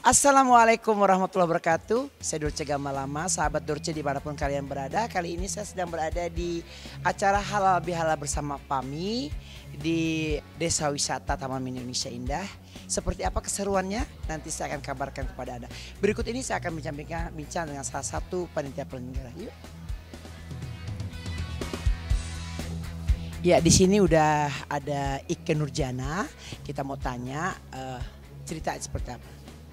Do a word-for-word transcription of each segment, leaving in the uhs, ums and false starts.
Assalamualaikum warahmatullahi wabarakatuh. Saya Dorce Gamalama, sahabat Dorce dimanapun kalian berada. Kali ini saya sedang berada di acara Halal Bihalal bersama Pami di Desa Wisata Taman Mini Indonesia Indah. Seperti apa keseruannya? Nanti saya akan kabarkan kepada Anda. Berikut ini saya akan bincang-bincang bincang dengan salah satu panitia penyelenggara. Yuk. Ya, di sini udah ada Ike Nurjana. Kita mau tanya uh, cerita seperti apa.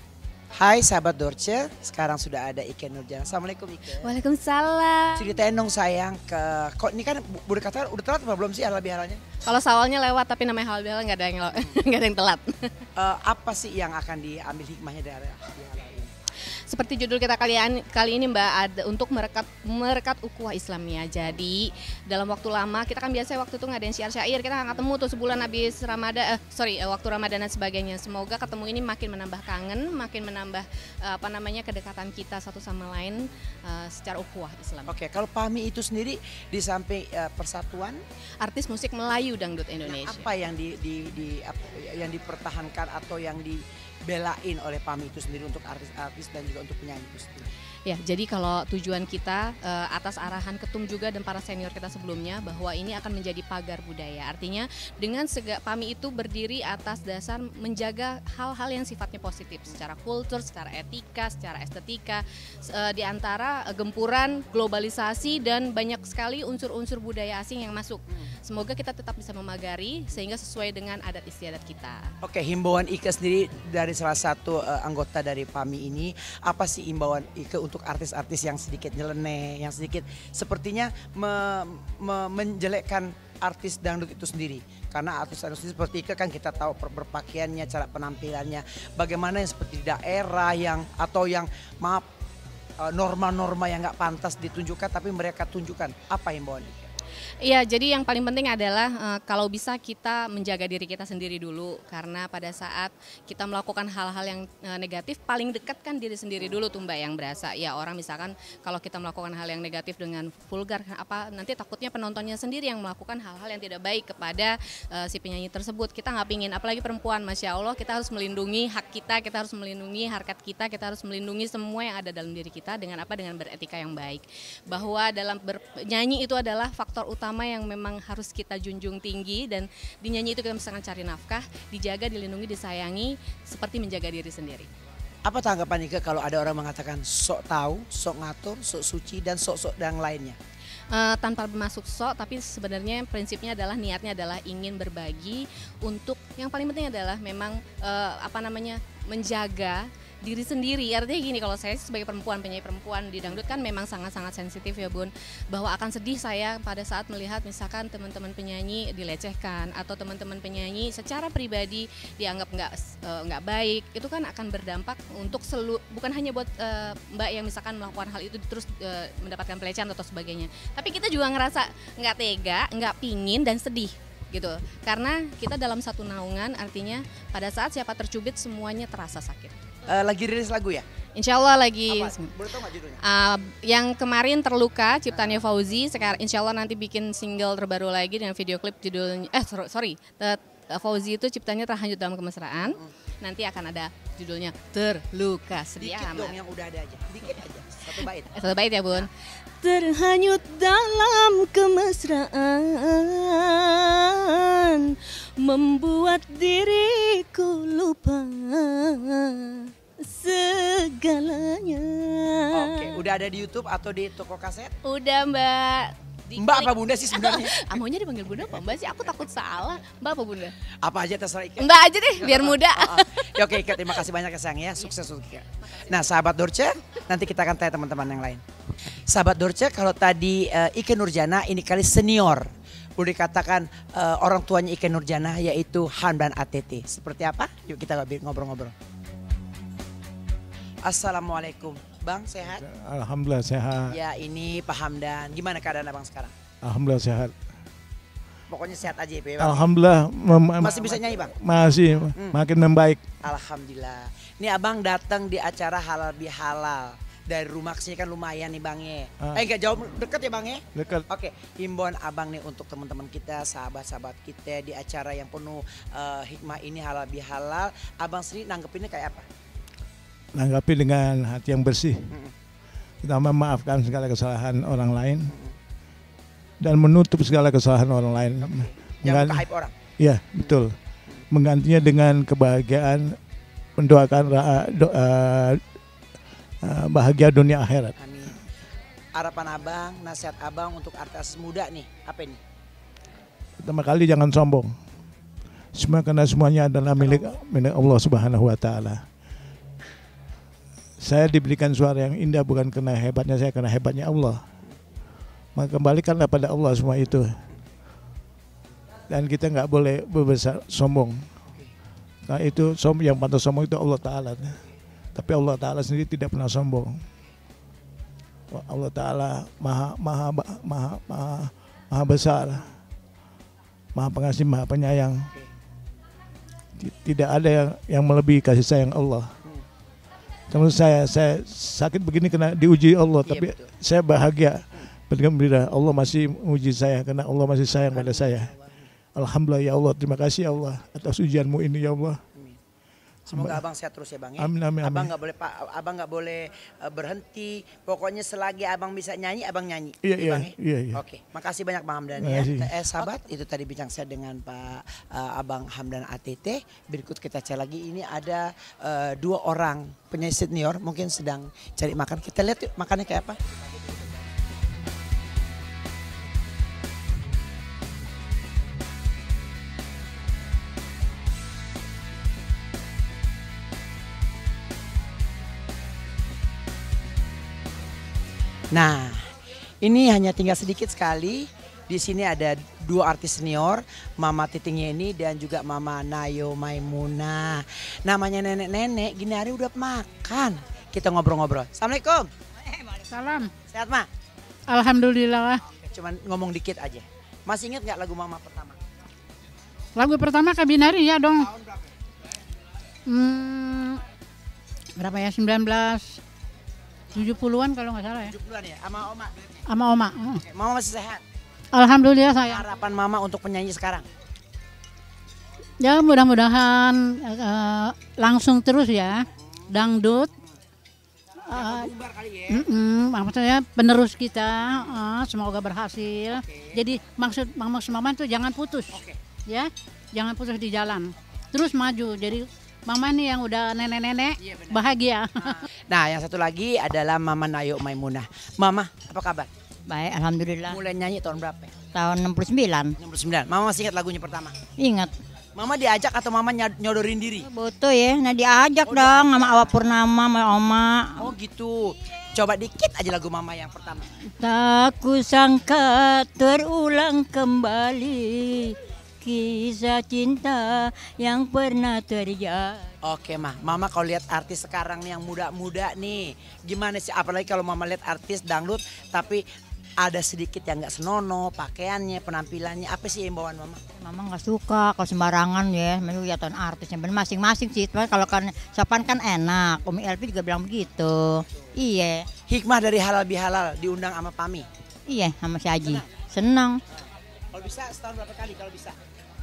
Hai sahabat Dorce, sekarang sudah ada Ike Nurjana. Assalamualaikum Ike. Waalaikumsalam. Ceritain dong sayang ke, kok ini kan boleh kata udah telat apa belum sih halal bihalalnya? Kalau sawalnya lewat tapi namanya halal bihalal nggak ada yang nggak ada yang telat. Uh, apa sih yang akan diambil hikmahnya dari halal bihalal ini? Seperti judul kita kali, kali ini Mbak, ada untuk merekat merekat ukhuwah Islamiyah. Jadi dalam waktu lama kita kan biasa waktu itu ngadain syair-syair, kita nggak ketemu tuh sebulan habis Ramadan, eh, sorry waktu Ramadan dan sebagainya. Semoga ketemu ini makin menambah kangen, makin menambah eh, apa namanya kedekatan kita satu sama lain eh, secara ukhuwah Islam. Oke, kalau Pami itu sendiri di samping uh, persatuan, artis musik Melayu dangdut Indonesia. Nah, apa yang di, di, di apa, yang dipertahankan atau yang dibelain oleh Pami itu sendiri untuk artis-artis dan juga untuk penyanyi itu sendiri? Ya, jadi kalau tujuan kita uh, atas arahan Ketum juga dan para senior kita sebelumnya bahwa ini akan menjadi pagar budaya. Artinya dengan sega, Pami itu berdiri atas dasar menjaga hal-hal yang sifatnya positif secara kultur, secara etika, secara estetika, uh, di antara uh, gempuran globalisasi dan banyak sekali unsur-unsur budaya asing yang masuk. Semoga kita tetap bisa memagari sehingga sesuai dengan adat istiadat kita. Oke, himbauan Ike sendiri dari salah satu uh, anggota dari Pami ini, apa sih himbauan Ike untuk untuk artis-artis yang sedikit nyeleneh, yang sedikit sepertinya me, me, menjelekkan artis dangdut itu sendiri. Karena artis-artis seperti Ike kan kita tahu berpakaiannya, cara penampilannya, bagaimana yang seperti di daerah yang atau yang maaf norma-norma yang nggak pantas ditunjukkan tapi mereka tunjukkan. Apa himbauan Ike? Iya, jadi yang paling penting adalah uh, kalau bisa kita menjaga diri kita sendiri dulu, karena pada saat kita melakukan hal-hal yang uh, negatif paling dekat kan diri sendiri dulu tuh Mbak yang berasa. Ya orang misalkan kalau kita melakukan hal yang negatif dengan vulgar apa nanti takutnya penontonnya sendiri yang melakukan hal-hal yang tidak baik kepada uh, si penyanyi tersebut. Kita nggak pingin, apalagi perempuan, Masya Allah kita harus melindungi hak kita, kita harus melindungi harkat kita, kita harus melindungi semua yang ada dalam diri kita dengan apa dengan beretika yang baik. Bahwa dalam bernyanyi itu adalah faktor utama utama yang memang harus kita junjung tinggi, dan di nyanyi itu kita misalkan cari nafkah, dijaga, dilindungi, disayangi seperti menjaga diri sendiri. Apa tanggapan Ike kalau ada orang mengatakan sok tahu, sok ngatur, sok suci dan sok-sok dan lainnya? Uh, tanpa bermasuk sok, tapi sebenarnya prinsipnya adalah niatnya adalah ingin berbagi untuk yang paling penting adalah memang uh, apa namanya menjaga diri sendiri. Artinya gini, kalau saya sebagai perempuan, penyanyi perempuan di dangdut kan memang sangat-sangat sensitif ya Bun, bahwa akan sedih saya pada saat melihat misalkan teman-teman penyanyi dilecehkan atau teman-teman penyanyi secara pribadi dianggap nggak nggak uh, baik. Itu kan akan berdampak untuk seluruh, bukan hanya buat uh, Mbak yang misalkan melakukan hal itu terus uh, mendapatkan pelecehan atau sebagainya, tapi kita juga ngerasa nggak tega, nggak pingin dan sedih gitu, karena kita dalam satu naungan, artinya pada saat siapa tercubit semuanya terasa sakit. Uh, lagi rilis lagu ya? Insya Allah lagi. Apa? Boleh tahu nggak judulnya? Uh, yang kemarin Terluka, ciptaannya Fauzi. Sekarang Insya Allah nanti bikin single terbaru lagi dengan video klip judulnya. Eh sorry, Ter, Fauzi itu ciptanya Terhanyut Dalam Kemesraan. Hmm. Nanti akan ada judulnya Terluka. Sedih Dikit amat. dong yang udah ada aja. Dikit aja. Satu bait. Satu bait ya Bun. Terhanyut dalam kemesraan, membuat diriku lupa segalanya. Oke, udah ada di YouTube atau di toko kaset? Udah Mbak. Di Mbak apa Bunda sih sebenarnya? Ah, maunya dipanggil Bunda apa Mbak sih? Aku takut salah. Mbak apa Bunda? Apa aja terserah Ike. Mbak aja deh, biar muda. Oh, oh. Ya, oke Ike, terima kasih banyak ya sayang ya. Sukses untuk Ike. Nah sahabat Dorce, nanti kita akan tanya teman-teman yang lain. Sahabat Dorce, kalau tadi uh, Ike Nurjana ini kali senior. Boleh dikatakan uh, orang tuanya Ike Nurjana yaitu Hamdan A T T. Seperti apa? Yuk kita ngobrol-ngobrol. Assalamualaikum. Bang sehat? Alhamdulillah sehat. Ya ini Pak Hamdan. Gimana keadaan abang sekarang? Alhamdulillah sehat. Pokoknya sehat aja ya Bang. Alhamdulillah. Masih bisa nyanyi Bang? Masih, hmm. makin membaik. Alhamdulillah. Ini abang datang di acara Halal Bihalal. Dari rumah kesini kan lumayan nih Bang ya. Ah. Eh enggak jauh, deket ya Bang ya? Deket. Oke, himbauan abang nih untuk teman-teman kita, sahabat-sahabat kita di acara yang penuh uh, hikmah ini Halal Bihalal. Abang sendiri nanggepinnya kayak apa? menanggapi dengan hati yang bersih. Kita memaafkan segala kesalahan orang lain dan menutup segala kesalahan orang lain. Jangan buka aib orang. Iya, betul. Menggantinya dengan kebahagiaan, mendoakan ra- doa, uh, bahagia dunia akhirat. Amin. Harapan abang, nasihat abang untuk artis muda nih, apa ini? Pertama kali jangan sombong. Semua karena semuanya adalah milik milik Allah Subhanahu wa taala. Saya diberikan suara yang indah bukan karena hebatnya saya, karena hebatnya Allah. Maka kembalikanlah pada Allah semua itu. Dan kita nggak boleh berbesar sombong. Nah itu som yang pantas sombong itu Allah Ta'ala. Tapi Allah Ta'ala sendiri tidak pernah sombong. Allah Ta'ala maha, maha, maha, maha, maha besar. Maha pengasih, maha penyayang. Tidak ada yang, yang melebihi kasih sayang Allah. Menurut saya, saya sakit begini karena diuji Allah. Iya, tapi betul. saya bahagia. Bergembira Allah masih menguji saya karena Allah masih sayang pada saya. Alhamdulillah ya Allah, terima kasih ya Allah atas ujianmu ini ya Allah. Semoga abang sehat terus ya bang ya. Amin, amin, amin. Abang nggak boleh pak, abang nggak boleh uh, berhenti. Pokoknya selagi abang bisa nyanyi, abang nyanyi. Iya, Ya, iya, Bang, ya? iya, iya. Oke, makasih banyak bang Hamdan Terima ya. kasih. Eh sahabat, itu tadi bincang saya dengan Pak uh, Abang Hamdan A T T. Berikut kita cek lagi, ini ada uh, dua orang penyanyi senior mungkin sedang cari makan. Kita lihat yuk makannya kayak apa. Nah, ini hanya tinggal sedikit sekali. Di sini ada dua artis senior, Mama Titing Yeni dan juga Mama Nayo Maimunah. Namanya nenek-nenek, gini hari udah makan. Kita ngobrol-ngobrol. Assalamualaikum. Salam. Sehat, Ma? Alhamdulillah. Cuman ngomong dikit aja. Masih ingat nggak lagu Mama pertama? Lagu pertama Kabinari ya dong. Tahun berapa? Hmm, berapa ya? sembilan belas tujuh puluhan kalau nggak salah ya. tujuh puluhan ya, sama Oma. Sama Oma. Hmm. Oke, Mama masih sehat. Alhamdulillah saya. Harapan Mama untuk penyanyi sekarang? Ya mudah-mudahan eh, langsung terus ya. Dangdut. Uh, Bubar kali ya. mm-mm, maksudnya penerus kita uh, semoga berhasil. Jadi maksud maksud Mama itu jangan putus. Oke. Ya, jangan putus di jalan. Terus maju. Jadi Mama nih yang udah nenek-nenek Iya, benar. bahagia. Nah, yang satu lagi adalah Mama Nayo Maimunah. Mama, apa kabar? Baik, alhamdulillah. Mulai nyanyi tahun berapa? Tahun enam puluh sembilan. enam puluh sembilan. Mama masih ingat lagunya pertama? Ingat. Mama diajak atau Mama nyod- nyodorin diri? Betul ya, nah diajak Oh, dong sama Awak Purnama, sama Oma. Oh gitu. Coba dikit aja lagu Mama yang pertama. Tak kusangka terulang kembali kisah cinta yang pernah terjadi. Oke mah, Mama kalau lihat artis sekarang nih yang muda-muda nih, gimana sih? Apalagi kalau Mama lihat artis dangdut, tapi ada sedikit yang nggak senonoh, pakaiannya, penampilannya, apa sih imbauan Mama? Mama nggak suka kalau sembarangan ya, melihat artisnya bener masing-masing sih. Cuman kalau kan sopan kan enak. Umi Elvi juga bilang begitu. Iya, Hikmah dari halal bihalal diundang sama Pami. iya sama si Haji. Senang. Kalau bisa setahun berapa kali kalau bisa?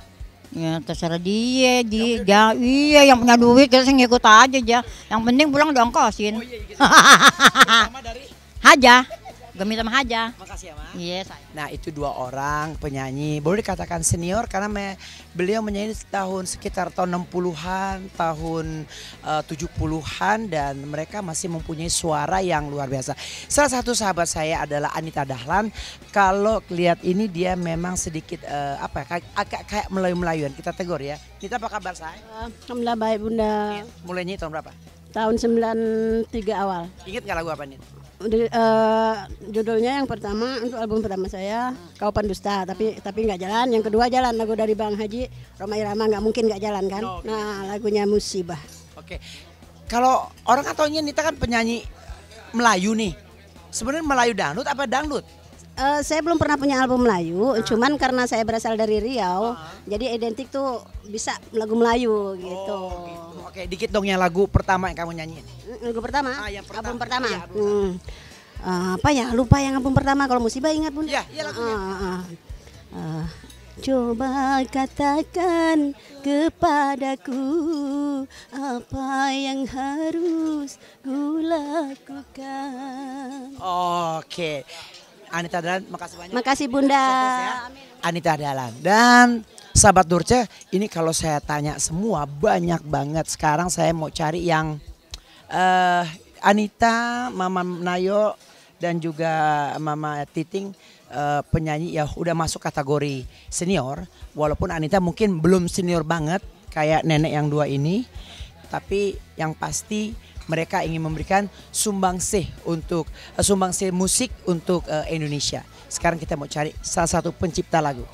Ya terserah dia, di, dia, iya yang punya duit kita ngikut aja aja. Yang penting pulang diongkosin. Oh iya gitu. Mama dari? Haja, Gemi sama Haja. Makasih ya Ma. Iya saya. Nah itu dua orang penyanyi, boleh dikatakan senior karena me, beliau menyanyi tahun sekitar tahun enam puluhan, tahun uh, tujuh puluhan dan mereka masih mempunyai suara yang luar biasa. Salah satu sahabat saya adalah Anita Dahlan. Kalau lihat ini dia memang sedikit uh, apa ya, kayak, kayak, kayak Melayu-Melayuan, kita tegur ya. Nita apa kabar saya? Alhamdulillah baik Bunda. Mulai nyanyi tahun berapa? Tahun sembilan tiga awal. Ingat gak lagu apa nih? Di- eh, judulnya yang pertama untuk album pertama saya Kau Pendusta, tapi tapi nggak jalan. Yang kedua jalan, lagu dari Bang Haji Roma Irama, nggak mungkin nggak jalan kan. No, gitu. Nah lagunya Musibah. Oke. Kalau orang kan taunya Nita kan penyanyi Melayu nih. Sebenarnya Melayu dangdut apa dangdut? Eh, saya belum pernah punya album Melayu, cuman karena saya berasal dari Riau, jadi identik tuh bisa lagu Melayu gitu. Oh, gitu. Oke, dikit dong yang lagu pertama yang kamu nyanyiin. Lagu pertama, Ah, yang pertama. album pertama. Iya, album Hmm. Eh, apa ya? Lupa yang album pertama. Kalau Musibah ingat Bunda? Iya, iya lagunya. Ah, ah, ah. Eh, Coba katakan kepadaku apa yang harus ku lakukan. Oke. Anita Dahlan, makasih banyak. Makasih Bunda. Sukses ya. Anita Dahlan. Dan sahabat Dorce, ini kalau saya tanya semua banyak banget. Sekarang saya mau cari yang uh, Anita, Mama Nayo, dan juga Mama Titing, uh, penyanyi ya udah masuk kategori senior. Walaupun Anita mungkin belum senior banget kayak nenek yang dua ini. Tapi yang pasti mereka ingin memberikan sumbangsih untuk uh, sumbangsih musik untuk uh, Indonesia. Sekarang kita mau cari salah satu pencipta lagu.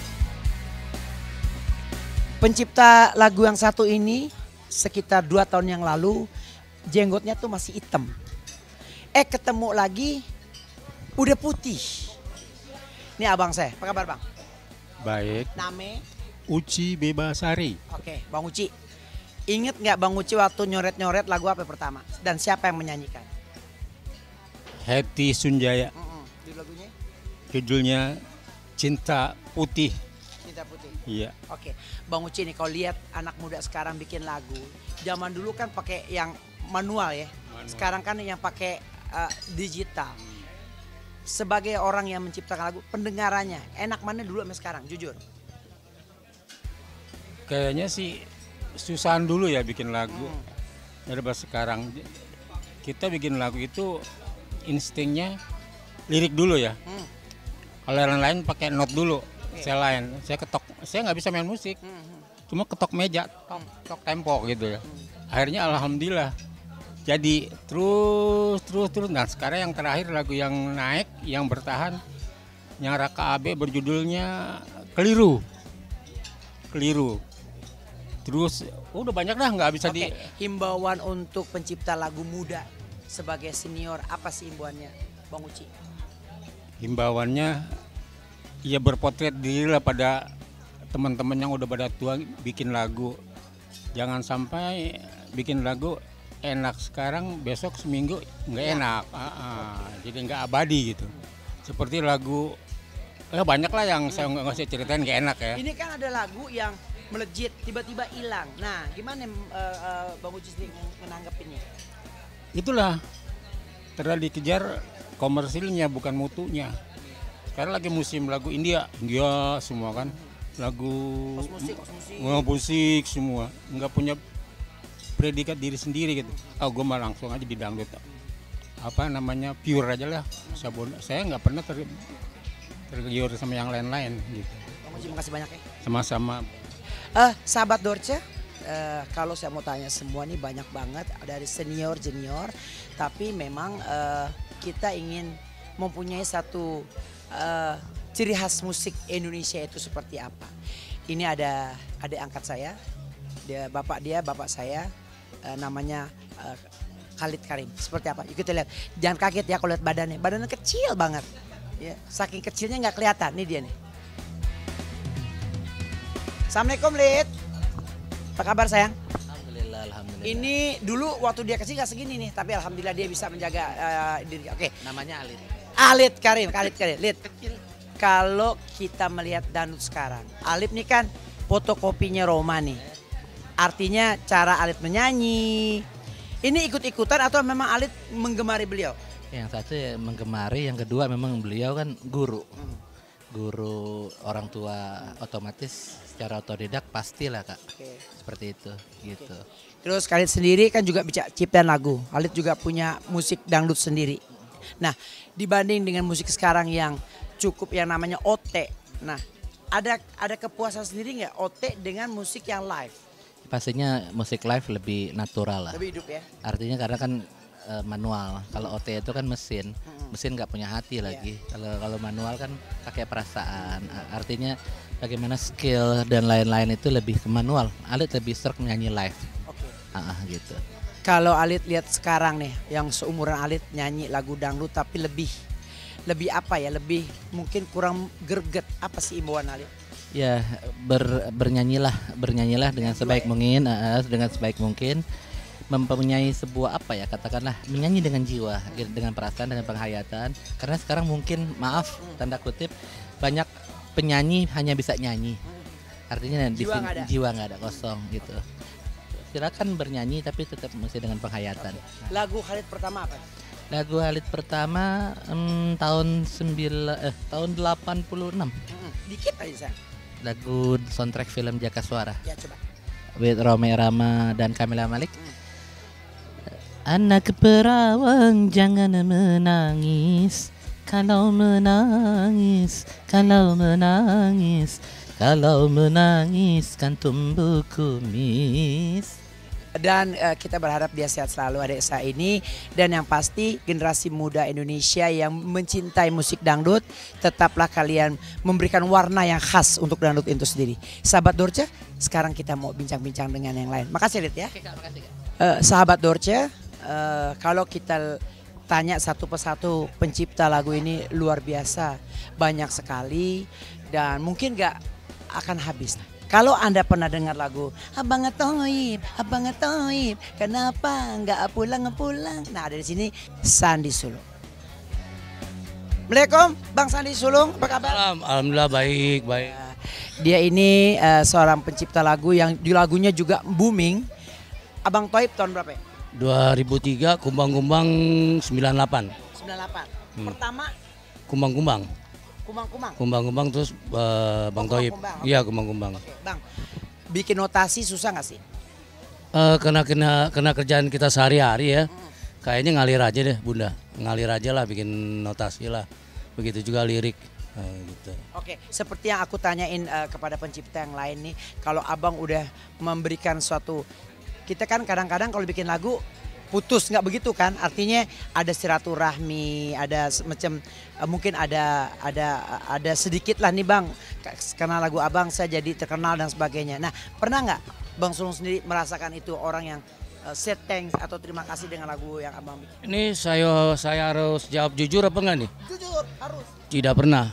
Pencipta lagu yang satu ini sekitar dua tahun yang lalu jenggotnya tuh masih hitam. Eh ketemu lagi udah putih. Ini abang saya, apa kabar bang? Baik. Name? Uci Bebasari. Oke, Bang Uci. Ingat nggak Bang Uci waktu nyoret-nyoret lagu apa pertama? Dan siapa yang menyanyikan? Hetty Sunjaya. Mm-mm. Judul lagunya? Judulnya Cinta Putih. Cinta Putih. Iya. Oke, Bang Uci nih kalau lihat anak muda sekarang bikin lagu, zaman dulu kan pakai yang manual ya. Manual. Sekarang kan yang pakai uh, digital. Sebagai orang yang menciptakan lagu, pendengarannya enak mana dulu sama sekarang, jujur? Kayaknya sih susahan dulu ya bikin lagu. Hmm. Daripada sekarang. Kita bikin lagu itu instingnya lirik dulu ya. Hmm. Kalau yang lain pakai not dulu. Iya. Saya lain, saya ketok, saya nggak bisa main musik. Hmm, hmm. Cuma ketok meja, tok, tok tempo gitu ya. Akhirnya alhamdulillah. Jadi terus terus terus. Nah sekarang yang terakhir lagu yang naik, yang bertahan, yang Raka A B berjudulnya Keliru. Keliru. Terus udah banyak dah nggak bisa Oke, di. himbauan untuk pencipta lagu muda sebagai senior apa sih himbauannya, Bang Uci? Himbauannya ya berpotret diri lah pada teman-teman yang udah pada tua bikin lagu. Jangan sampai bikin lagu enak sekarang besok seminggu nggak Ya. enak. Ah, ah. Jadi nggak abadi gitu. Seperti lagu eh banyak lah yang saya nggak usah ceritain nggak enak ya. Ini kan ada lagu yang melejit tiba-tiba hilang. Nah, gimana uh, uh, Bang Uci sendiri menanggapinnya? Itulah terlalu dikejar komersilnya bukan mutunya. Sekarang lagi musim lagu India, India semua kan lagu Kosmusik, kosmusik. Nggak musik semua, nggak punya predikat diri sendiri gitu. Oh gue mah langsung aja di dangdut. Apa namanya pure aja lah. Saya, saya nggak pernah ter, tergiur sama yang lain-lain gitu. Bang Uci makasih banyak ya. Sama-sama. Eh, sahabat Dorce, eh, kalau saya mau tanya semua nih banyak banget dari senior junior, tapi memang eh, kita ingin mempunyai satu eh, ciri khas musik Indonesia itu seperti apa. Ini ada adik angkat saya, dia bapak dia bapak saya eh, namanya eh, Khalid Karim. Seperti apa? Yuk kita lihat. Jangan kaget ya kalau lihat badannya, badannya kecil banget. Ya, saking kecilnya nggak kelihatan. Nih dia nih. Assalamualaikum Lid. Apa kabar sayang? Alhamdulillah, alhamdulillah. Ini dulu waktu dia kecil gak segini nih, tapi alhamdulillah dia bisa menjaga uh, diri. Oke. Namanya Alit. Alit Karim, Alit Karim. Lid. Kalau kita melihat dangdut sekarang, Alip nih kan fotokopinya Roma nih. Artinya cara Alit menyanyi. Ini ikut-ikutan atau memang Alit menggemari beliau? Yang satu ya menggemari, yang kedua memang beliau kan guru. Guru orang tua otomatis secara otodidak pastilah Kak. Oke. Seperti itu gitu. Terus Khalid sendiri kan juga bisa ciptaan lagu. Khalid juga punya musik dangdut sendiri. Nah, dibanding dengan musik sekarang yang cukup yang namanya O T. Nah, ada ada kepuasan sendiri nggak O T dengan musik yang live? Pastinya musik live lebih natural lah. Lebih hidup ya. Artinya karena kan e, manual. Kalau O T itu kan mesin. Mesin nggak punya hati lagi. Kalau kalau manual kan pakai perasaan. A- Artinya bagaimana skill dan lain-lain itu lebih ke manual. Alit lebih serk nyanyi live. Oke. Ah, ah, gitu. Kalau Alit lihat sekarang nih, yang seumuran Alit nyanyi lagu dangdut tapi lebih lebih apa ya? Lebih mungkin kurang greget. Apa sih imbauan Alit? Ya ber, bernyanyilah, bernyanyilah dengan sebaik mungkin, uh, dengan sebaik mungkin, mempunyai sebuah apa ya katakanlah menyanyi dengan jiwa, dengan perasaan, dengan penghayatan. Karena sekarang mungkin maaf tanda kutip banyak penyanyi hanya bisa nyanyi. Artinya di Jiwa sini nggak ada. jiwa nggak ada, kosong gitu. Silakan bernyanyi tapi tetap mesti dengan penghayatan. Lagu Khalid pertama apa? Lagu Khalid pertama em, tahun sembilan eh tahun delapan puluh enam. Mm-mm. Dikit aja sayang. Lagu soundtrack film Jaka Suara Ya coba. with Roma Irama dan Kamila Malik. Anak perawang jangan menangis, kalau menangis, kalau menangis, kalau menangis kan tumbuh kumis. Dan eh, kita berharap dia sehat selalu adik saya ini. Dan yang pasti generasi muda Indonesia yang mencintai musik dangdut, tetaplah kalian memberikan warna yang khas untuk dangdut itu sendiri. Sahabat Dorce, sekarang kita mau bincang-bincang dengan yang lain. Makasih Lid ya. Oke Kak, makasih Kak. Eh, sahabat Dorce, eh, kalau kita tanya satu persatu pencipta lagu ini luar biasa, banyak sekali dan mungkin gak akan habis. Kalau Anda pernah dengar lagu Abang Atoib, Abang Atoib, kenapa nggak pulang-pulang? Nah, dari sini Sandi Sulung. Assalamualaikum, Bang Sandi Sulung, apa kabar? Salam, alhamdulillah baik, baik. Dia ini eh, seorang pencipta lagu yang di lagunya juga booming. Abang Toib tahun berapa ya? dua ribu tiga Kumbang-Kumbang sembilan puluh delapan. sembilan puluh delapan. Hmm. Pertama Kumbang-Kumbang. Kumang-kumang. Kumbang-Kumbang terus eh, Bang Oh, Toib. Kumbang-Kumbang, Iya, oke. Kumbang-Kumbang. Oke, Bang. Bikin notasi susah nggak sih? Eh, kena kena kena kerjaan kita sehari-hari ya. Kayaknya ngalir aja deh, Bunda. Ngalir aja lah bikin notasi lah. Begitu juga lirik. Eh, gitu. Oke, seperti yang aku tanyain eh, kepada pencipta yang lain nih, kalau abang udah memberikan suatu, kita kan kadang-kadang kalau bikin lagu putus nggak begitu kan? Artinya ada silaturahmi, ada semacam eh, mungkin ada ada ada sedikit lah nih bang, karena lagu abang saya jadi terkenal dan sebagainya. Nah pernah nggak Bang Sulung sendiri merasakan itu orang yang eh, say thanks atau terima kasih dengan lagu yang abang bikin? Ini saya saya harus jawab jujur apa enggak nih? Jujur harus. Tidak pernah.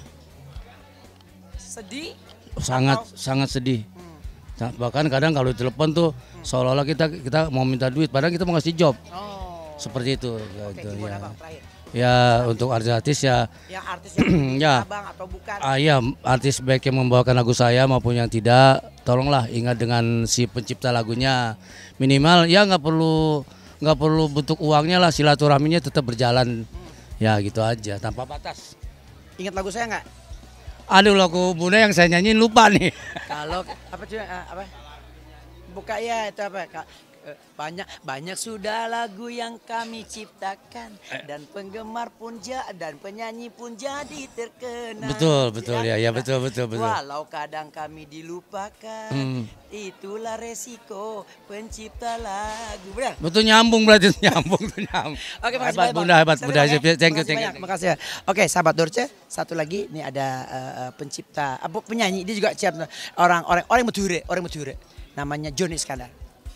Sedih? Sangat Atau- sangat sedih. Hmm. Nah, bahkan kadang kalau telepon tuh seolah-olah kita kita mau minta duit padahal kita mau ngasih job. Oh. Seperti itu Oke, gitu gimana ya. bang terakhir? Ya untuk artis ya Yang artis yang Ya. abang atau bukan? ah, ya artis baik yang membawakan lagu saya maupun yang tidak, tolonglah ingat dengan si pencipta lagunya. Minimal ya nggak perlu nggak perlu bentuk uangnya lah, silaturahminya tetap berjalan. Ya gitu aja tanpa batas. Ingat lagu saya nggak? Aduh lagu Bunda yang saya nyanyiin lupa nih. Kalau apa cuy eh, apa? Buka ya itu apa? Ka- eh, banyak banyak sudah lagu yang kami ciptakan dan penggemar pun ja, dan penyanyi pun jadi terkenal. Betul betul ya ya betul betul betul. Walau kadang kami dilupakan, Hmm. itulah resiko pencipta lagu. Benar? Betul nyambung berarti nyambung tuh nyambung. Oke, makasih hebat banyak, Bang. Bunda hebat Sorry, Bunda. Bang, ya. Thank you Makasih thank you. banyak, Makasih ya. Oke, sahabat Dorce, satu lagi ini ada eh, eh, pencipta, apa penyanyi, dia juga siap orang orang orang Madura, orang Madura. Namanya Joni Iskandar.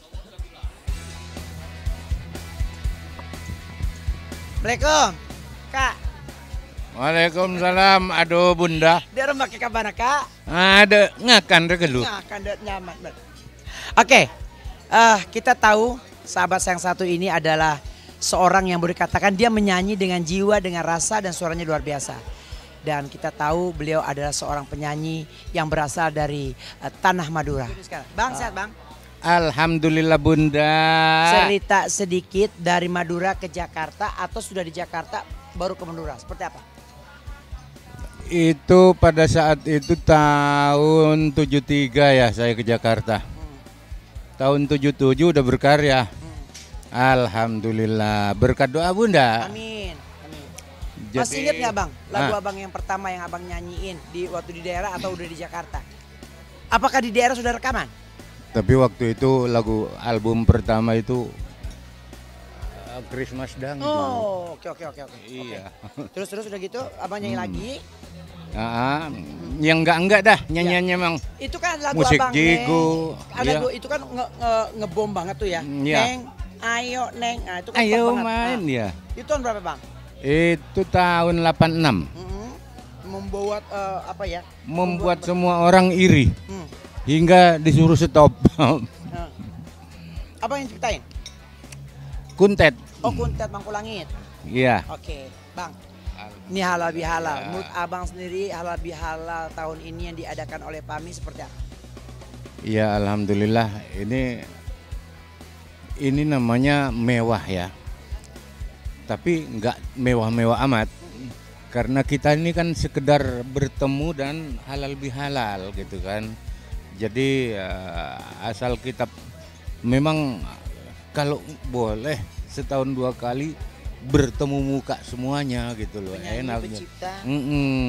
Assalamualaikum, Kak. Waalaikumsalam, aduh Bunda. Dia orang pakai kabar Kak. Ada ngakan regelu. Nah, kan dia nyaman. bener. Oke, eh, kita tahu sahabat yang satu ini adalah seorang yang boleh dikatakan dia menyanyi dengan jiwa, dengan rasa dan suaranya luar biasa. Dan kita tahu beliau adalah seorang penyanyi yang berasal dari eh, Tanah Madura. Bang, sehat Bang? Alhamdulillah Bunda. Cerita sedikit dari Madura ke Jakarta atau sudah di Jakarta baru ke Madura, seperti apa? Itu pada saat itu tahun tujuh tiga ya saya ke Jakarta. Tahun tujuh tujuh udah berkarya. Alhamdulillah berkat doa Bunda. Amin. Amin. Jadi- Masih ingat nggak Bang lagu Ah. abang yang pertama yang abang nyanyiin di waktu di daerah atau udah di Jakarta? Apakah di daerah sudah rekaman? Tapi waktu itu lagu album pertama itu uh, Christmas Dangdut. Oh, oke oke oke oke. Iya. Terus terus udah gitu abang nyanyi Hmm. lagi. Ah, yang enggak enggak dah nyanyiannya Mang. Itu kan lagu Musik abang jigo, Neng. Ada iya. lagu itu kan nge, nge, ngebom banget tuh ya. Iya. Neng, ayo Neng. Nah, itu kan Ayo top banget. main Nah, ya. itu tahun berapa Bang? Itu tahun delapan enam. Mm-mm. Membuat eh, apa ya? Membuat semua orang iri Hmm. hingga disuruh stop. Nah. Apa yang ciptain? Kuntet. Oh, Kuntet Mangkulangit. Iya. Oke, Bang. Ini halal bihalal. Menurut abang sendiri halal bihalal tahun ini yang diadakan oleh P A M I seperti apa? Ya alhamdulillah ini ini namanya mewah ya. Tapi nggak mewah-mewah amat. Karena kita ini kan sekedar bertemu dan halal bihalal gitu kan. Jadi uh, asal kita memang kalau boleh setahun dua kali bertemu muka semuanya gitu loh. Penyanyi, Enak. pencipta. Mm -mm.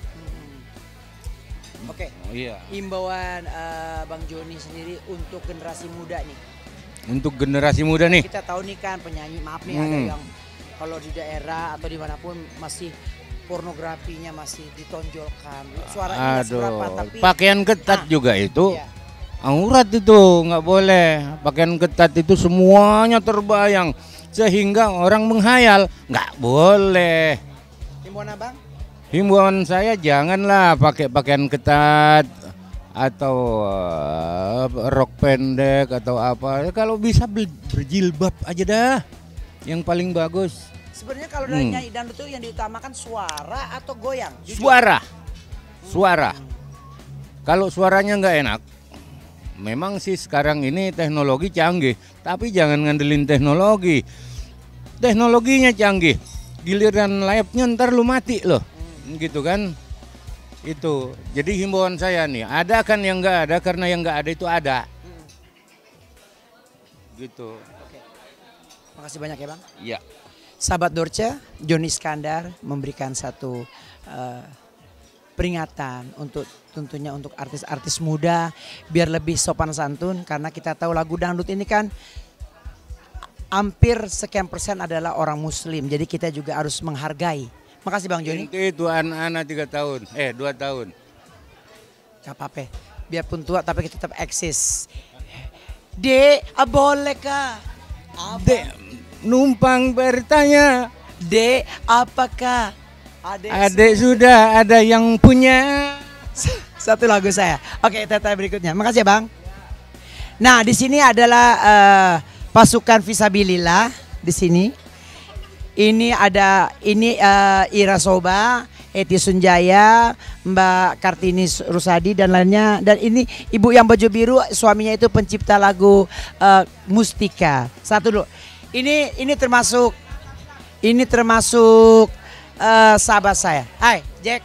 Oke. Oh, iya. Himbauan uh, Bang Joni sendiri untuk generasi muda nih. Untuk generasi muda nih. Kita tahu nih kan penyanyi, maaf nih Hmm. ada yang kalau di daerah atau dimanapun masih pornografinya masih ditonjolkan. Suaranya nggak Aduh, seberapa tapi pakaian ketat Ah, juga itu. iya. Aurat itu nggak boleh. Pakaian ketat itu semuanya terbayang sehingga orang menghayal. Nggak boleh. Himbauan abang? Himbauan saya janganlah pakai pakaian ketat atau uh, rok pendek atau apa. Kalau bisa ber- berjilbab aja dah. Yang paling bagus. Sebenarnya kalau dari Hmm. nyanyi dangdut itu yang diutamakan suara atau goyang? Jujur. Suara. Suara. Kalau suaranya nggak enak, memang sih sekarang ini teknologi canggih, tapi jangan ngandelin teknologi. Teknologinya canggih, giliran live-nya ntar lu mati loh, gitu kan? Itu. Jadi himbauan saya nih, ada kan yang nggak ada karena yang nggak ada itu ada. Gitu. Makasih banyak ya bang. Iya. Sahabat Dorce, Joni Iskandar memberikan satu uh, peringatan untuk tentunya untuk artis-artis muda biar lebih sopan santun karena kita tahu lagu dangdut ini kan hampir sekian persen adalah orang muslim jadi kita juga harus menghargai. Makasih Bang Joni. Itu, itu anak-anak tiga tahun, eh dua tahun. Gak apa-apa, biarpun tua tapi kita tetap eksis. Dek, ah, boleh kah? Dek, numpang bertanya. Dek, apakah? Adek, Adek sudah ada yang punya. Satu lagu saya. Oke, teta berikutnya. Makasih ya, Bang. Nah, di sini adalah uh, pasukan Fisabilillah di sini. Ini ada ini uh, Ira Soba, Eti Sunjaya, Mbak Kartini Rusadi dan lainnya. Dan ini ibu yang baju biru, suaminya itu pencipta lagu uh, Mustika. Satu dulu. Ini ini termasuk ini termasuk uh, sahabat saya. Hai, Jack.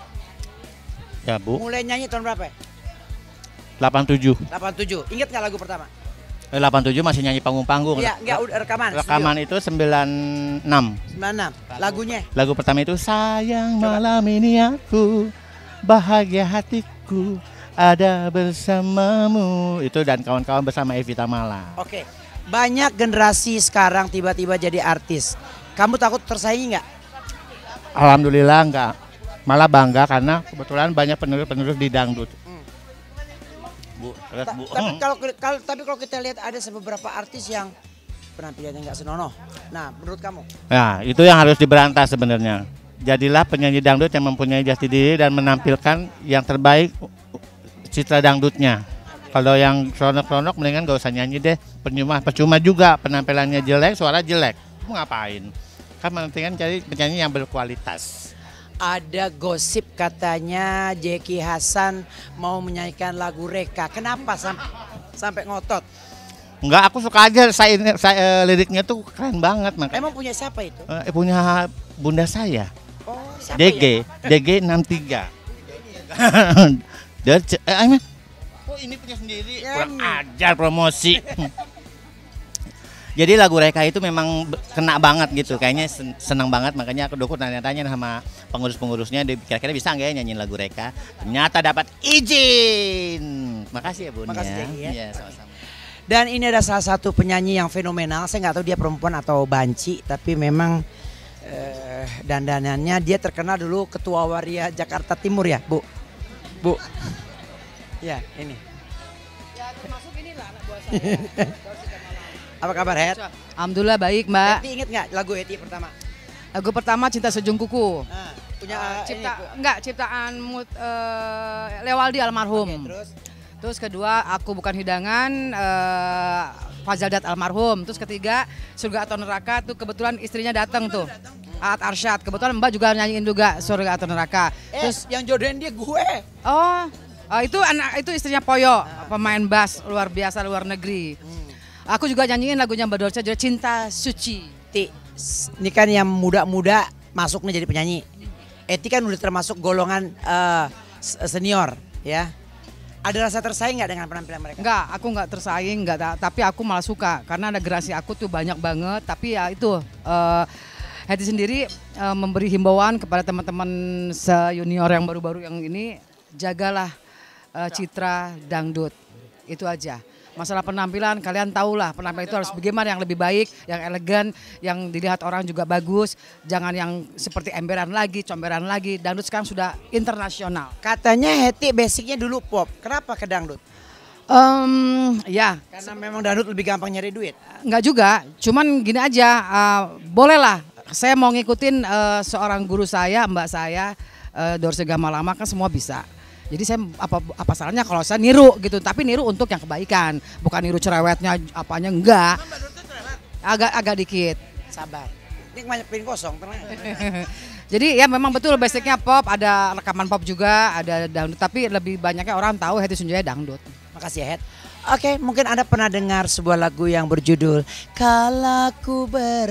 Ya Bu, Mulai nyanyi tahun berapa? delapan tujuh. delapan tujuh. Ingat nggak lagu pertama? Eh, delapan tujuh masih nyanyi panggung-panggung. Iya, enggak udah rekaman. Rekaman itu sembilan enam. sembilan enam. Lagunya. Lagu pertama itu sayang malam ini aku bahagia hatiku ada bersamamu. Itu dan kawan-kawan bersama Evita Mala. Oke. Banyak generasi sekarang tiba-tiba jadi artis. Kamu takut tersaingi nggak? Alhamdulillah enggak. Malah bangga karena kebetulan banyak penerus-penerus di dangdut. Hmm. Bu, terus Ta- Bu. Tapi kalau kalau tapi kalau kita lihat ada beberapa artis yang penampilannya nggak senonoh. Nah, menurut kamu? Nah, itu yang harus diberantas sebenarnya. Jadilah penyanyi dangdut yang mempunyai jati diri dan menampilkan yang terbaik citra dangdutnya. Kalau yang kronok-kronok mendingan gak usah nyanyi deh. Percuma, percuma juga penampilannya jelek, suara jelek. Mau ngapain? Kan mendingan cari penyanyi yang berkualitas. Ada gosip katanya Jeki Hasan mau menyanyikan lagu Reka. Kenapa sam sampai ngotot? Enggak, aku suka aja saya, saya liriknya tuh keren banget makanya. Emang punya siapa itu? Eh, punya bunda saya. Oh, siapa D G, ya? D G enam tiga. Dan eh, Aiman. Oh, ini punya sendiri. Kurang ajar promosi. Jadi lagu Reka itu memang kena banget gitu, kayaknya senang banget, makanya aku dokter tanya-tanya sama pengurus-pengurusnya, kira-kira bisa nggak ya nyanyiin lagu Reka? Ternyata dapat izin. Makasih ya Bun. Makasih ya. Jeki ya. Iya, sama-sama. Dan ini ada salah satu penyanyi yang fenomenal. Saya nggak tahu dia perempuan atau banci, tapi memang eh, dandanannya dia terkenal dulu Ketua Waria Jakarta Timur ya, Bu. Bu. Ya, ini. Ya, termasuk inilah anak buah saya. Apa kabar, Het? Alhamdulillah baik, Mbak. Eti inget nggak lagu Eti pertama? Lagu pertama Cinta Sejung Kuku. Nah, punya Uh, uh, cipta ini, Bu. enggak ciptaan Mut, uh, Lewaldi almarhum. Oke, terus Terus kedua Aku Bukan Hidangan uh, Fazal Dat almarhum. Terus ketiga Surga atau Neraka tuh kebetulan istrinya datang tuh. Aat Arsyad. Kebetulan Mbak juga nyanyiin juga Surga atau Neraka. Eh, Terus yang jodohin dia gue. Oh, oh itu anak itu istrinya Poyo, pemain bass luar biasa luar negeri. Hmm. Aku juga nyanyiin lagunya Mbak Dorce, judul Cinta Suci. Ti, ini kan yang muda-muda masuk nih jadi penyanyi. Eti kan udah termasuk golongan uh, senior, ya. Ada rasa tersaing nggak dengan penampilan mereka? Enggak, aku nggak tersaing, enggak, tapi aku malah suka karena ada generasi aku tuh banyak banget. Tapi ya itu, uh, Hetty sendiri uh, memberi himbauan kepada teman-teman se-junior yang baru-baru yang ini, jagalah uh, citra dangdut, itu aja. Masalah penampilan, kalian tahulah penampilan itu harus bagaimana, yang lebih baik, yang elegan, yang dilihat orang juga bagus. Jangan yang seperti emberan lagi, comberan lagi. Dangdut sekarang sudah internasional. Katanya Hetty basicnya dulu pop, kenapa ke dangdut? Um, ya. Karena memang dangdut lebih gampang nyari duit. Enggak juga, cuman gini aja, uh, bolehlah. Saya mau ngikutin uh, seorang guru saya, mbak saya, uh, Dorce Gamalama, kan semua bisa. Jadi saya apa apa salahnya kalau saya niru gitu, tapi niru untuk yang kebaikan, bukan niru cerewetnya apanya, enggak. Agak agak dikit. Sabar. Ini banyak piring kosong, tenang. Jadi ya memang betul basicnya pop, ada rekaman pop juga, ada dangdut, tapi lebih banyaknya orang tahu Hetty Sunjaya dangdut. Makasih ya Het. Oke, mungkin Anda pernah dengar sebuah lagu yang berjudul Kala ku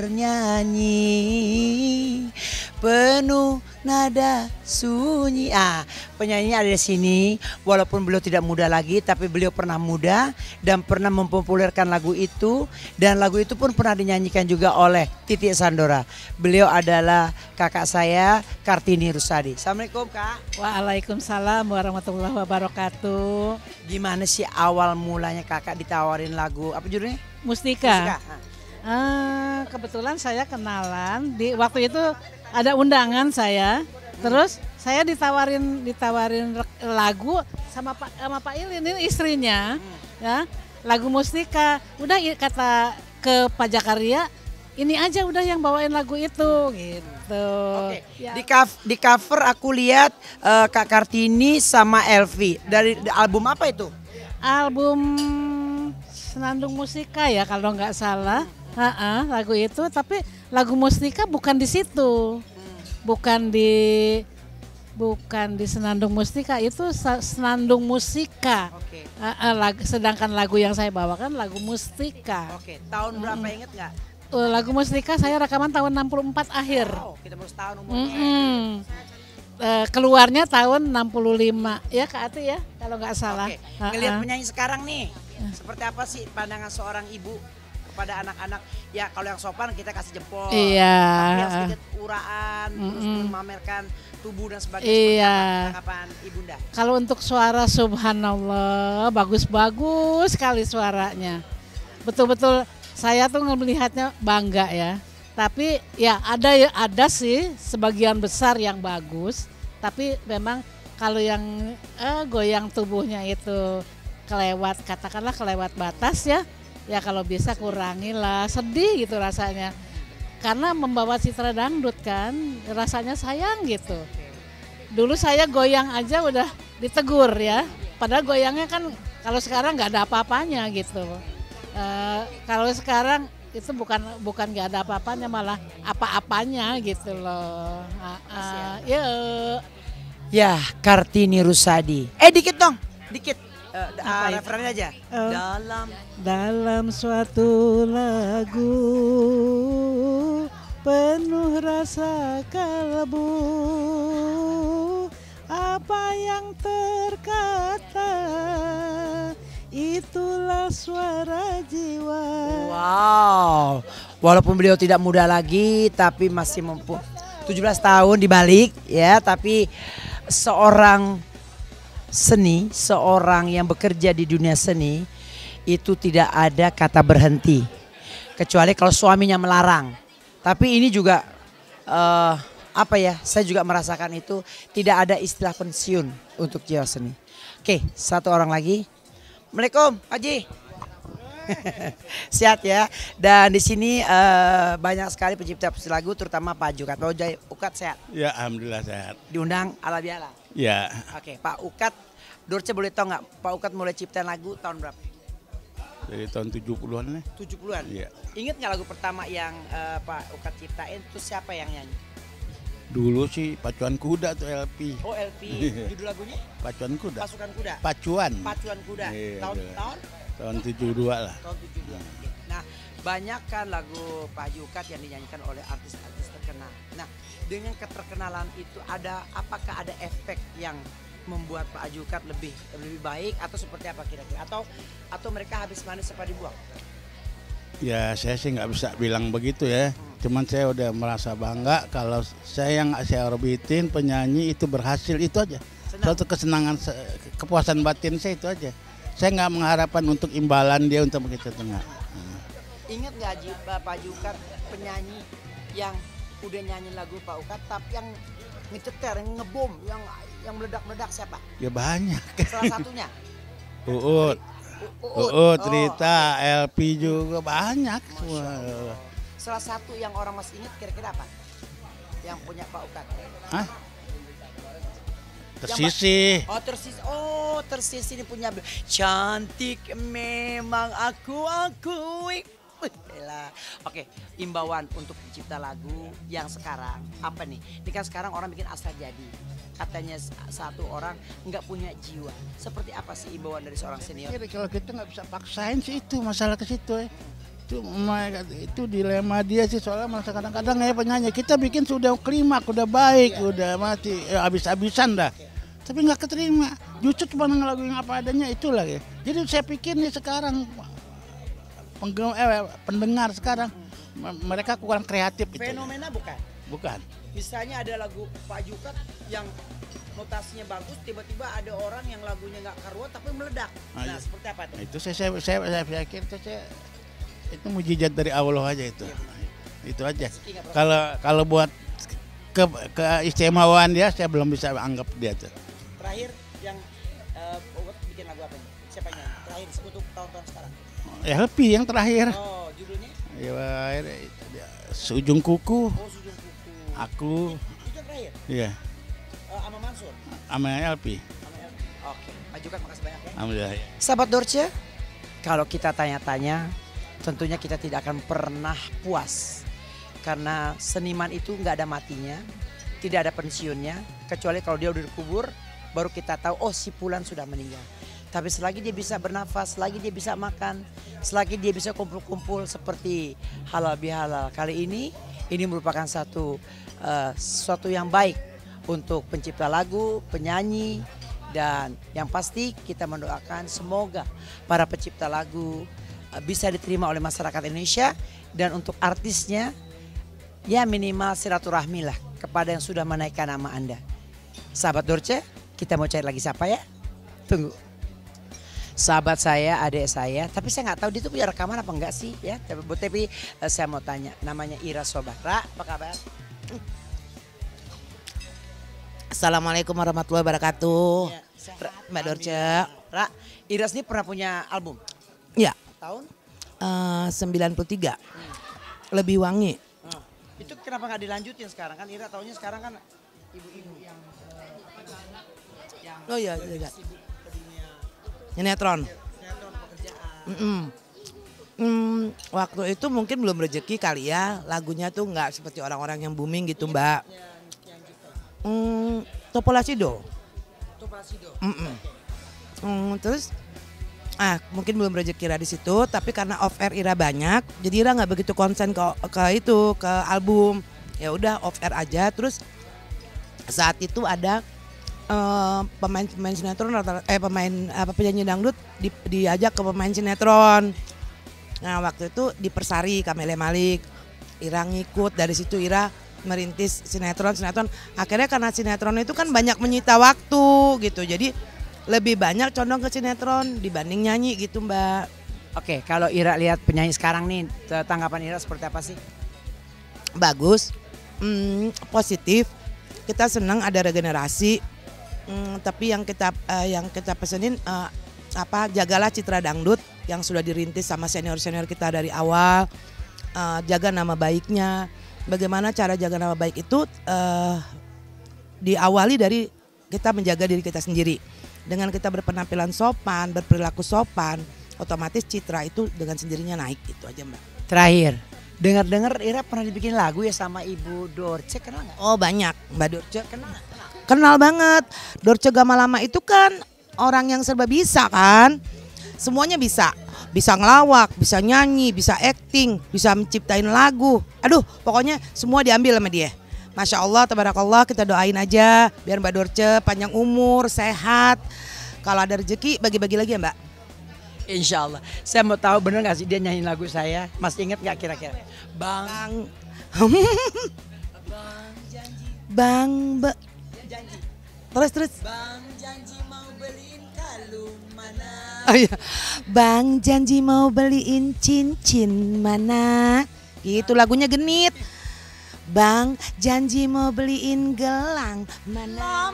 bernyanyi penuh nada sunyi. Ah, penyanyinya ada di sini. Walaupun beliau tidak muda lagi, tapi beliau pernah muda dan pernah mempopulerkan lagu itu. Dan lagu itu pun pernah dinyanyikan juga oleh Titi Sandora. Beliau adalah kakak saya, Kartini Rusadi. Assalamualaikum Kak. Waalaikumsalam warahmatullahi wabarakatuh. Gimana sih awal mulanya kakak ditawarin lagu, apa judulnya? Mustika. Mustika. Uh, kebetulan saya kenalan di waktu itu ada undangan saya, terus saya ditawarin ditawarin lagu sama Pak sama Pak Ilin, ini istrinya, ya, lagu Mustika. Udah kata ke Pak Jakaria, ini aja udah yang bawain lagu itu, gitu. Oke. Ya. Di, cover, di cover aku lihat uh, Kak Kartini sama Elvi dari album apa itu? Album Senandung Mustika ya kalau nggak salah. Ha-ha, lagu itu, tapi lagu Mustika bukan di situ, bukan di bukan di Senandung Mustika, itu Senandung Musika. Oke. Ha-ha, lagu, sedangkan lagu yang saya bawakan lagu Mustika. Oke, tahun berapa Mm-mm. inget nggak? Uh, lagu Mustika saya rekaman tahun enam puluh empat akhir. Wow, kita baru setahun umurnya. Mm-mm. Uh, keluarnya tahun enam puluh lima ya Kak Ati ya kalau nggak salah. Oke, Ha-ha. ngelihat penyanyi sekarang nih, seperti apa sih pandangan seorang ibu kepada anak-anak? Ya kalau yang sopan kita kasih jempol, Iya. tapi yang sedikit uraan, terus Mm-mm. memamerkan tubuh dan sebagainya. Iya. Tanggapan ibunda? Kalau untuk suara subhanallah bagus-bagus sekali suaranya. Betul-betul saya tuh melihatnya bangga ya. Tapi ya ada ya ada sih sebagian besar yang bagus. Tapi memang kalau yang eh, goyang tubuhnya itu kelewat, katakanlah kelewat batas ya. Ya kalau bisa kurangilah, sedih gitu rasanya. Karena membawa citra dangdut kan, rasanya sayang gitu. Dulu saya goyang aja udah ditegur ya. Padahal goyangnya kan kalau sekarang nggak ada apa-apanya gitu. E, kalau sekarang itu bukan bukan nggak ada apa-apanya, malah apa-apanya gitu loh. Ya. Ya, Kartini Rusadi. Eh dikit dong, dikit. Uh, uh, referennya aja. Uh, dalam dalam suatu lagu penuh rasa kalbu, apa yang terkata itulah suara jiwa. Wow, walaupun beliau tidak muda lagi tapi masih mampu tujuh belas tahun dibalik ya, tapi seorang seni, seorang yang bekerja di dunia seni itu tidak ada kata berhenti kecuali kalau suaminya melarang. Tapi ini juga uh, apa ya, saya juga merasakan itu, tidak ada istilah pensiun untuk jiwa seni. Oke, satu orang lagi. Assalamualaikum Haji. Sehat ya. Dan di sini uh, banyak sekali pencipta lagu, terutama Pak Ukat. Pak Ukat sehat? Ya, alhamdulillah sehat. Diundang ala biala. Ya. Oke, Pak Ukat, Dorce boleh tahu nggak Pak Ukat mulai ciptain lagu tahun berapa? Dari tahun tujuh puluhan lah. tujuh puluhan? Iya. Ingat nggak lagu pertama yang uh, Pak Ukat ciptain, terus siapa yang nyanyi? Dulu sih Pacuan Kuda tuh L P. Oh L P, judul lagunya? Pacuan Kuda. Pasukan Kuda? Pacuan. Pacuan Kuda, Iya, tahun, iya. tahun? Tahun tujuh puluh dua lah. Tahun tujuh puluh dua. Nah, banyak kan lagu Pak Haji Ukat yang dinyanyikan oleh artis-artis terkenal. Nah, dengan keterkenalan itu ada apakah ada efek yang membuat Pak Haji Ukat lebih lebih baik atau seperti apa kira-kira? Atau atau mereka habis manis apa dibuang? Ya saya sih nggak bisa bilang begitu ya. Cuman saya udah merasa bangga kalau saya yang saya orbitin penyanyi itu berhasil, itu aja. Senang. Suatu kesenangan, se- kepuasan batin saya itu aja. Saya nggak mengharapkan untuk imbalan dia untuk begitu enggak. Ingat nggak Haji, Pak Haji Ukat penyanyi yang udah nyanyi lagu Pak Ukat tapi yang ngeceter, yang ngebom, yang yang meledak-meledak siapa? Ya banyak. Salah satunya. Uut, Uut. Uut, Oh, Rita, L P juga banyak semua. Salah satu yang orang masih ingat kira-kira apa? Yang punya Pak Ukat. Hah? Yang Tersisih. Pak- Oh tersisih. Oh tersisih ini punya cantik memang aku akui. Wih, elah. Oke, imbauan untuk pencipta lagu yang sekarang apa nih? Ini kan sekarang orang bikin asal jadi. Katanya s- satu orang nggak punya jiwa. Seperti apa sih imbauan dari seorang senior? Ya, kalau kita nggak bisa paksain sih itu masalah ke situ ya. Itu, ma- itu dilema dia sih soalnya masa kadang-kadang ya penyanyi kita bikin sudah klimak, udah baik, udah mati, ya, habis-habisan dah. Tapi nggak keterima. Justru cuma ngelagu yang apa adanya itulah ya. Jadi saya pikir nih sekarang penggem- eh, pendengar sekarang m- mereka kurang kreatif itu. Fenomena bukan? Bukan. Misalnya ada lagu Pak Haji Ukat yang notasinya bagus, tiba-tiba ada orang yang lagunya nggak karuan tapi meledak. Nah, Nah, iya. seperti apa tuh? Nah, itu saya saya saya, saya pikir itu saya itu mujizat dari Allah aja itu. Itu aja. Kalau kalau buat ke keistimewaan dia saya belum bisa anggap dia tuh. Terakhir yang uh, Ukat bikin lagu apa nih? Siapa yang nyanyi? Terakhir untuk tahun-tahun sekarang. L P yang terakhir. Oh, judulnya? Ya, akhir itu dia. Seujung kuku. Oh, Sujung Kuku. Aku. Itu yang terakhir? Iya. Uh, Ama Mansur? Sama L P. Oke, Pak Ukat makasih banyak ya. Alhamdulillah. Sahabat Dorce, kalau kita tanya-tanya, tentunya kita tidak akan pernah puas. Karena seniman itu nggak ada matinya, tidak ada pensiunnya, kecuali kalau dia udah dikubur, baru kita tahu, oh si Fulan sudah meninggal. Tapi selagi dia bisa bernafas, selagi dia bisa makan, selagi dia bisa kumpul-kumpul seperti halal bihalal kali ini, ini merupakan satu uh, sesuatu yang baik untuk pencipta lagu, penyanyi, dan yang pasti kita mendoakan semoga para pencipta lagu uh, bisa diterima oleh masyarakat Indonesia, dan untuk artisnya ya minimal silaturahmi lah kepada yang sudah menaikkan nama Anda. Sahabat Dorce, kita mau cari lagi siapa ya? Tunggu. Sahabat saya, adik saya, tapi saya nggak tahu dia tuh punya rekaman apa enggak sih ya. Tapi, tapi uh, saya mau tanya, namanya Ira Sobara, apa kabar? Assalamualaikum warahmatullahi wabarakatuh. Ya, Ra- Mbak Dorce. Ra, Ira sendiri pernah punya album? Ya. Tahun? Eh, sembilan puluh tiga. Lebih wangi. Oh, itu kenapa nggak dilanjutin sekarang kan? Ira tahunya sekarang kan ibu-ibu yang uh, yang Oh iya, iya. sibuk ke dunia Sinetron. sinetron pekerjaan. Mm-mm. Hmm, waktu itu mungkin belum rezeki kali ya. Lagunya tuh nggak seperti orang-orang yang booming gitu, Mbak. Hmm, Topolasido. Topolasido. Mm-mm. Hmm, terus ah mungkin belum rezeki Ira di situ, tapi karena off air Ira banyak, jadi Ira nggak begitu konsen ke ke itu ke album. Ya udah off air aja. Terus saat itu ada eh, pemain-pemain sinetron rata- eh pemain apa penyanyi dangdut di, diajak ke pemain sinetron. Nah waktu itu di Persari Kamele Malik, Ira ngikut, dari situ Ira merintis sinetron sinetron. Akhirnya karena sinetron itu kan banyak menyita waktu gitu, jadi lebih banyak condong ke sinetron dibanding nyanyi gitu, Mbak. Oke, kalau Ira lihat penyanyi sekarang nih, tanggapan Ira seperti apa sih? Bagus, hmm, positif. Kita senang ada regenerasi, hmm, tapi yang kita uh, yang kita pesenin uh, apa jagalah citra dangdut yang sudah dirintis sama senior-senior kita dari awal. Uh, jaga nama baiknya. Bagaimana cara jaga nama baik itu uh, diawali dari kita menjaga diri kita sendiri. Dengan kita berpenampilan sopan, berperilaku sopan, otomatis citra itu dengan sendirinya naik, itu aja Mbak. Terakhir, dengar-dengar Ira pernah dibikin lagu ya sama Ibu Dorce, kenal nggak? Oh banyak, Mbak Dorce. Kenal nggak? Kenal banget. Dorce Gamalama itu kan orang yang serba bisa kan. Semuanya bisa. Bisa ngelawak, bisa nyanyi, bisa acting, bisa menciptain lagu. Aduh, pokoknya semua diambil sama dia. Masya Allah, tabarakallah, kita doain aja biar Mbak Dorce panjang umur, sehat. Kalau ada rezeki bagi-bagi lagi ya Mbak. Insya Allah. Saya mau tahu bener gak sih dia nyanyiin lagu saya? Masih inget gak kira-kira? Bang. Bang. Be. Terus terus. Bang janji mau beliin kalung mana? Oh iya. Bang janji mau beliin cincin mana? Gitu lagunya genit. Bang janji mau beliin gelang mana?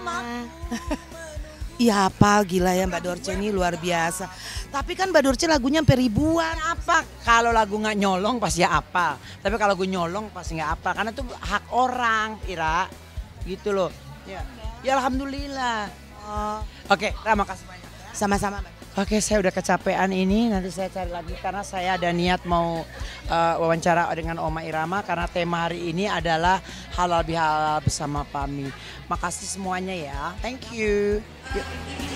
Iya hafal, gila ya Mbak Dorce ini luar biasa. Tapi kan Mbak Dorce lagunya sampai ribuan. Apa? Kalau lagu nggak nyolong pasti ya apa. Tapi kalau lagu nyolong pasti nggak apa. Karena itu hak orang, Ira. Gitu loh. Ya, ya Alhamdulillah. Oh. Oke, terima kasih banyak. Sama-sama Mbak. Oke, saya udah kecapean ini. Nanti saya cari lagi karena saya ada niat mau uh, wawancara dengan Oma Irama. Karena tema hari ini adalah halal bihalal bersama Pami. Makasih semuanya ya. Thank you. Yuk.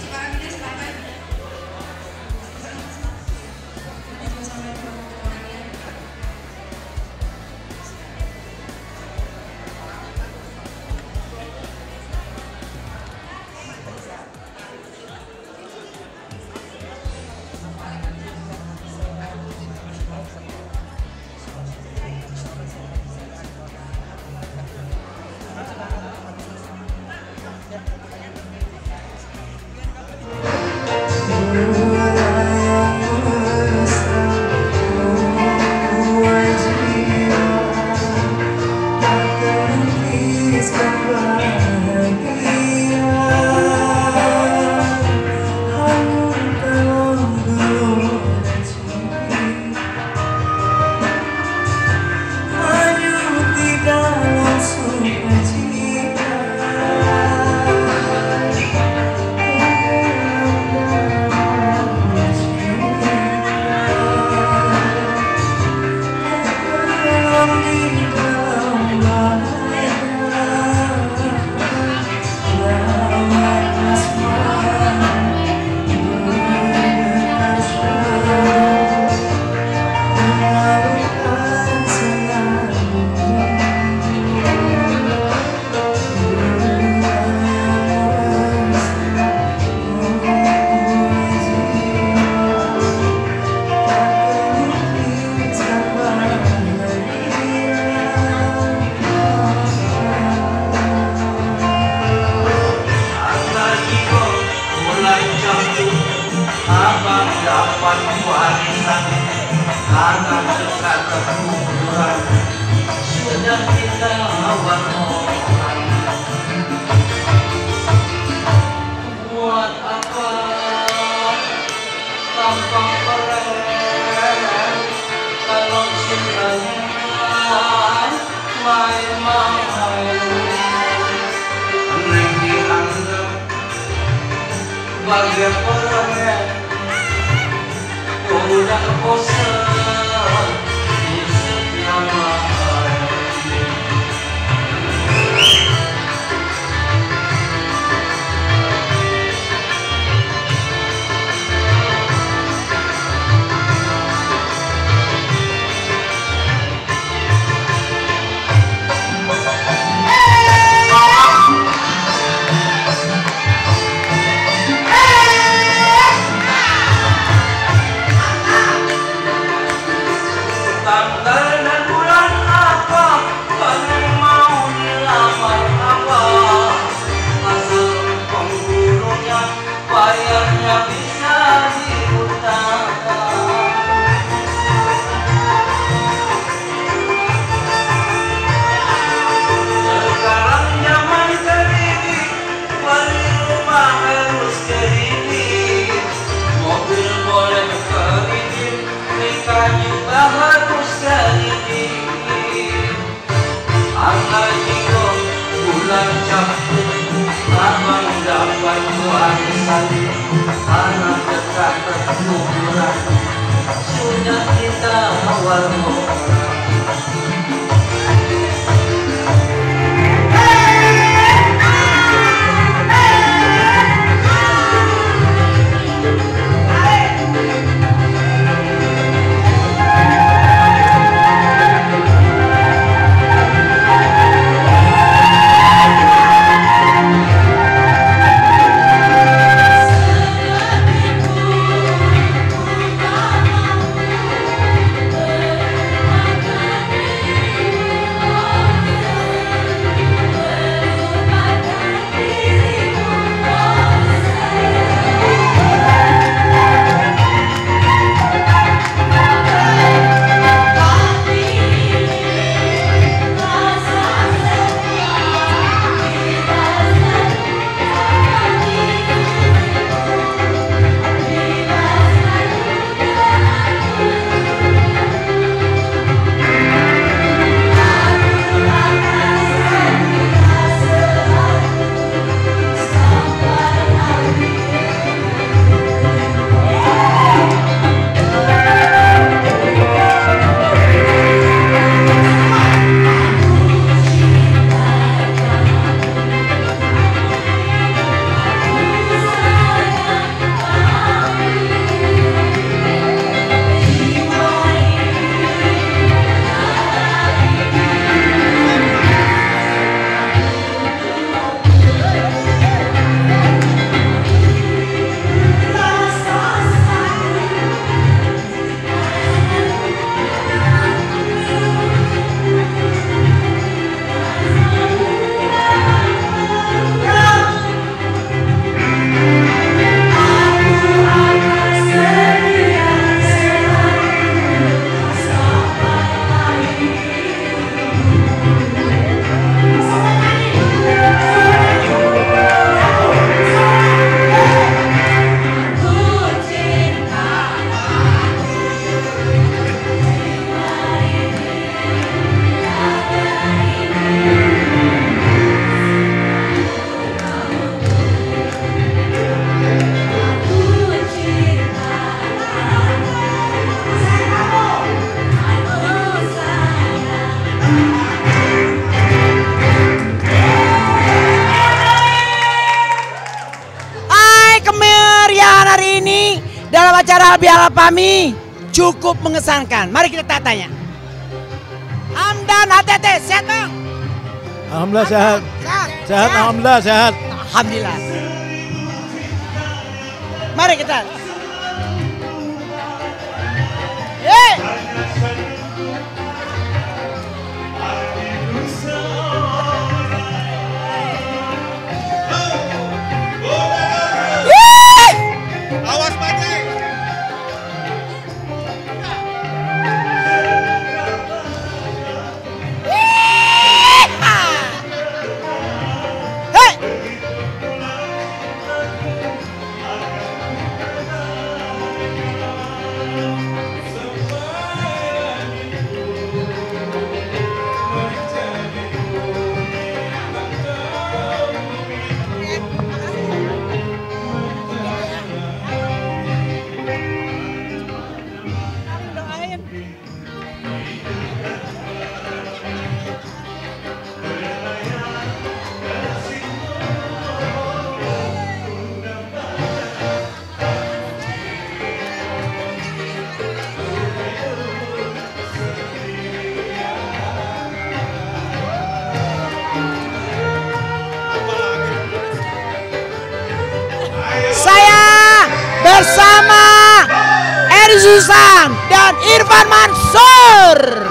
Bagai orang udah bosan di setiap hari. Abang dapat warisan anak dekat berkuburan. sudah kita warmo. Dalam acara Piala P A M I cukup mengesankan. Mari kita tanya. Hamdan H T T, sehat bang? Alhamdulillah sehat. Sehat. Sehat, alhamdulillah sehat. Alhamdulillah. Mari kita. Yeay. Awas badai. Hei. Saya bersama Eri Susan dan Irfan Mansur.